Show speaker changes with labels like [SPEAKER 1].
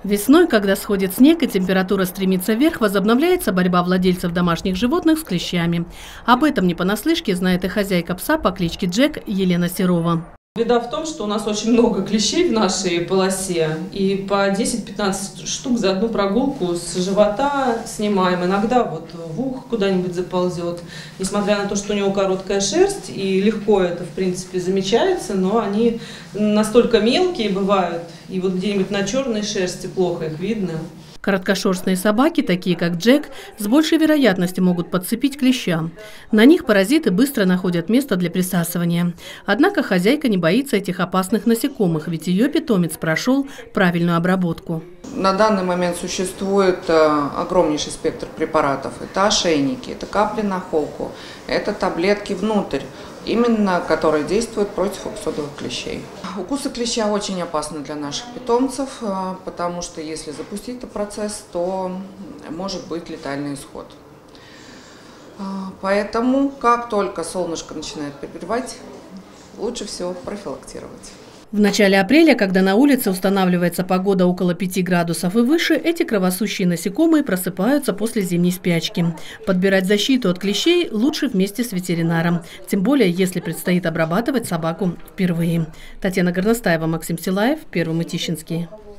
[SPEAKER 1] Весной, когда сходит снег и температура стремится вверх, возобновляется борьба владельцев домашних животных с клещами. Об этом не понаслышке знает и хозяйка пса по кличке Джек Елена Серова.
[SPEAKER 2] Беда в том, что у нас очень много клещей в нашей полосе, и по 10-15 штук за одну прогулку с живота снимаем. Иногда вот в ухо куда-нибудь заползет. Несмотря на то, что у него короткая шерсть, и легко это, в принципе, замечается, но они настолько мелкие бывают, и вот где-нибудь на черной шерсти плохо их видно.
[SPEAKER 1] Короткошерстные собаки, такие как Джек, с большей вероятностью могут подцепить клеща. На них паразиты быстро находят место для присасывания. Однако хозяйка не боится этих опасных насекомых, ведь ее питомец прошел правильную обработку.
[SPEAKER 3] На данный момент существует огромнейший спектр препаратов. Это ошейники, это капли на холку, это таблетки внутрь, именно которые действуют против уксодовых клещей. Укусы клеща очень опасны для наших питомцев, потому что если запустить этот процесс, то может быть летальный исход. Поэтому, как только солнышко начинает пригревать, лучше всего профилактировать.
[SPEAKER 1] В начале апреля, когда на улице устанавливается погода около 5 градусов и выше, эти кровососущие насекомые просыпаются после зимней спячки. Подбирать защиту от клещей лучше вместе с ветеринаром, тем более если предстоит обрабатывать собаку впервые. Татьяна Горностаева, Максим Силаев, Первый Мытищинский.